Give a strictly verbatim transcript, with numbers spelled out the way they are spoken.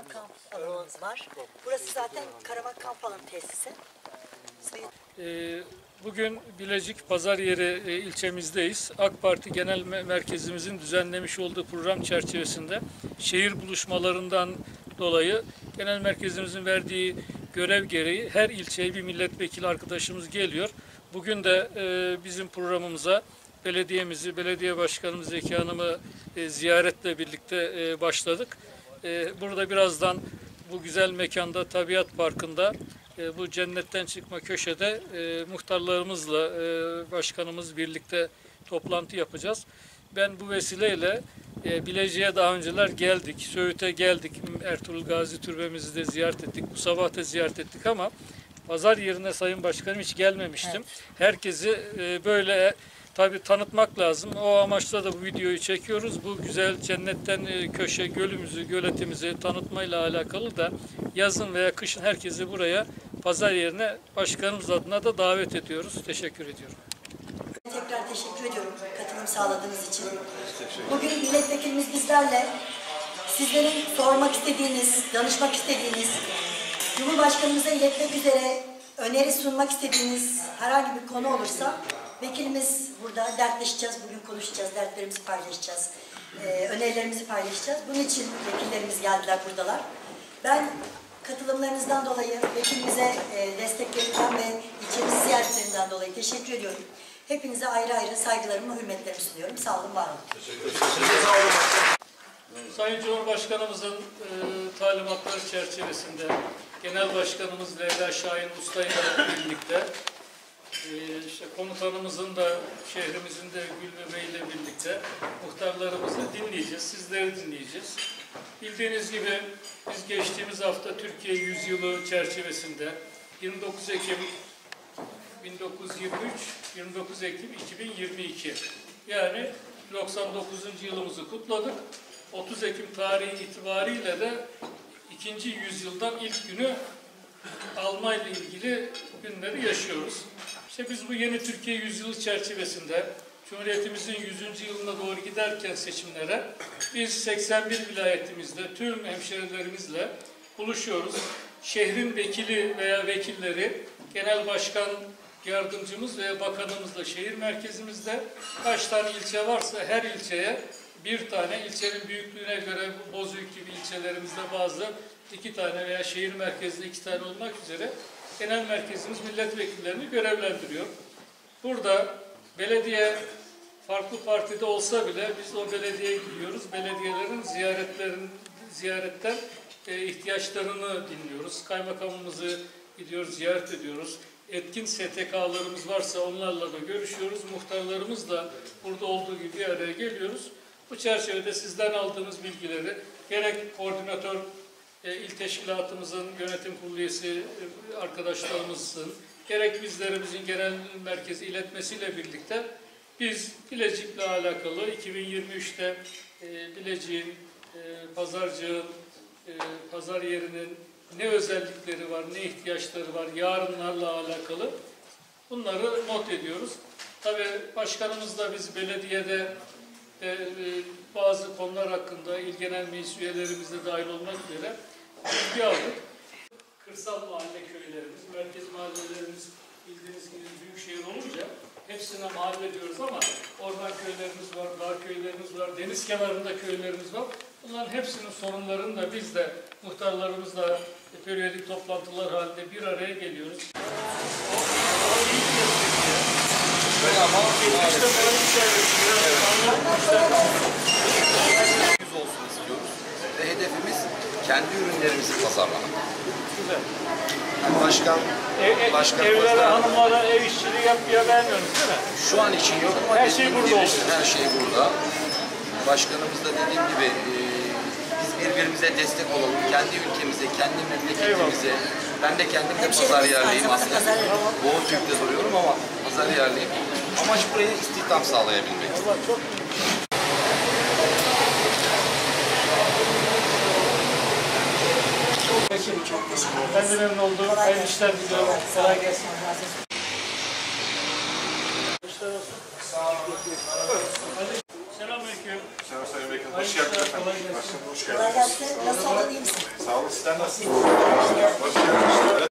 Karavan kamp alanımız var. Burası zaten karavan kamp alanı tesisi. Bugün Bilecik Pazaryeri ilçemizdeyiz. AK Parti Genel Merkezimizin düzenlemiş olduğu program çerçevesinde şehir buluşmalarından dolayı Genel Merkezimizin verdiği görev gereği her ilçeye bir milletvekili arkadaşımız geliyor. Bugün de bizim programımıza belediyemizi, belediye başkanımız Zeki Hanım'ı ziyaretle birlikte başladık. Burada birazdan bu güzel mekanda, Tabiat Parkı'nda, bu cennetten çıkma köşede e, muhtarlarımızla e, başkanımız birlikte toplantı yapacağız. Ben bu vesileyle e, Bilecik'e daha önceler geldik, Söğüt'e geldik, Ertuğrul Gazi Türbemizi de ziyaret ettik, bu sabah da ziyaret ettik ama pazar yerine Sayın Başkanım hiç gelmemiştim. Evet. Herkesi e, böyle tabii tanıtmak lazım. O amaçla da bu videoyu çekiyoruz. Bu güzel cennetten e, köşe gölümüzü, göletimizi tanıtmayla alakalı da yazın veya kışın herkesi buraya pazar yerine başkanımız adına da davet ediyoruz. Teşekkür ediyorum. Tekrar teşekkür ediyorum katılım sağladığınız için. Bugün milletvekilimiz bizlerle sizlerin sormak istediğiniz, danışmak istediğiniz, Cumhurbaşkanımıza iletmek üzere öneri sunmak istediğiniz herhangi bir konu olursa vekilimiz burada, dertleşeceğiz, bugün konuşacağız, dertlerimizi paylaşacağız, ee, önerilerimizi paylaşacağız. Bunun için vekillerimiz geldiler, buradalar. Ben katılımlarınızdan dolayı vekilimize e, desteklerinden ve ilçemizi ziyaretlerinden dolayı teşekkür ediyorum. Hepinize ayrı ayrı saygılarımı, hürmetlerimi sunuyorum. Sağ olun, var olun. Teşekkür ederim. Sayın Cumhurbaşkanımızın e, talimatları çerçevesinde Genel Başkanımız Leyla Şahin Usta'yla birlikte e, işte komutanımızın da şehrimizin de Gül Bey ile birlikte muhtarlarımızı dinleyeceğiz, sizleri dinleyeceğiz. Bildiğiniz gibi biz geçtiğimiz hafta Türkiye Yüzyılı çerçevesinde yirmi dokuz Ekim bin dokuz yüz yirmi üç, yirmi dokuz Ekim iki bin yirmi iki yani doksan dokuzuncu yılımızı kutladık. otuz Ekim tarihi itibariyle de ikinci yüzyıldan ilk günü alma ile ilgili günleri yaşıyoruz. İşte biz bu yeni Türkiye Yüzyılı çerçevesinde Cumhuriyetimizin yüzüncü yılına doğru giderken seçimlere biz seksen bir vilayetimizde tüm hemşerilerimizle buluşuyoruz. Şehrin vekili veya vekilleri, genel başkan yardımcımız veya bakanımızla şehir merkezimizde kaç tane ilçe varsa her ilçeye bir tane, ilçenin büyüklüğüne göre Bozüyük gibi ilçelerimizde bazı iki tane veya şehir merkezinde iki tane olmak üzere genel merkezimiz milletvekillerini görevlendiriyor. Burada belediye farklı partide olsa bile biz o belediyeye gidiyoruz. Belediyelerin ziyaretlerin ziyaretten e, ihtiyaçlarını dinliyoruz. Kaymakamımızı gidiyoruz, ziyaret ediyoruz. Etkin S T K'larımız varsa onlarla da görüşüyoruz. Muhtarlarımızla burada olduğu gibi bir araya geliyoruz. Bu çerçevede sizden aldığımız bilgileri gerek koordinatör e, il teşkilatımızın yönetim kurulu üyesi e, arkadaşlarımızın gerek bizlerimizin genel merkezi iletmesiyle birlikte biz Bilecik'le alakalı iki bin yirmi üçte e, Bilecik'in, e, pazarcığın, e, pazar yerinin ne özellikleri var, ne ihtiyaçları var, yarınlarla alakalı bunları not ediyoruz. Tabii başkanımızla biz belediyede de, e, bazı konular hakkında il genel meclis üyelerimiz de dahil olmak üzere bilgi aldık. Kırsal mahalle köylerimiz, merkez mahallelerimiz bildiğiniz gibi büyük şehir olunca hepsine mahalle diyoruz ama orman köylerimiz var, dağ köylerimiz var, deniz kenarında köylerimiz var. Bunların hepsinin sorunlarını da biz de muhtarlarımızla periyodik toplantılar halinde bir araya geliyoruz. yüz olsun istiyoruz ve hedefimiz kendi ürünlerimizi pazarlamak. Güzel. Yani başkan, ev, başkan evlere, pazar... hanımlara ev işçiliği yapmaya vermiyoruz değil mi? Şu an için yok ama her şey burada gibi, olsun. Her şey burada. Başkanımız da dediğim gibi e, biz birbirimize destek olalım. Kendi ülkemize, kendi memleketimize. Eyvallah. Ben de kendim de pazar yerliyim aslında. Boğazüyük'te duruyorum ama pazar yerliyim. Amaç buraya istihdam sağlayabilmek. Allah çok Peki, çok teşekkür ederim. Ben de memnun oldum. Hayırlı işler diliyorum. Kolay gelsin. Sağ olun. Selamünaleyküm. Selam Sayın Bekir. Hoş geldiniz efendim. Hoş geldiniz. Kolay gelsin. Nasıl oldun, iyi misin? Sağ olun, sizler nasılsınız? Hoş geldiniz.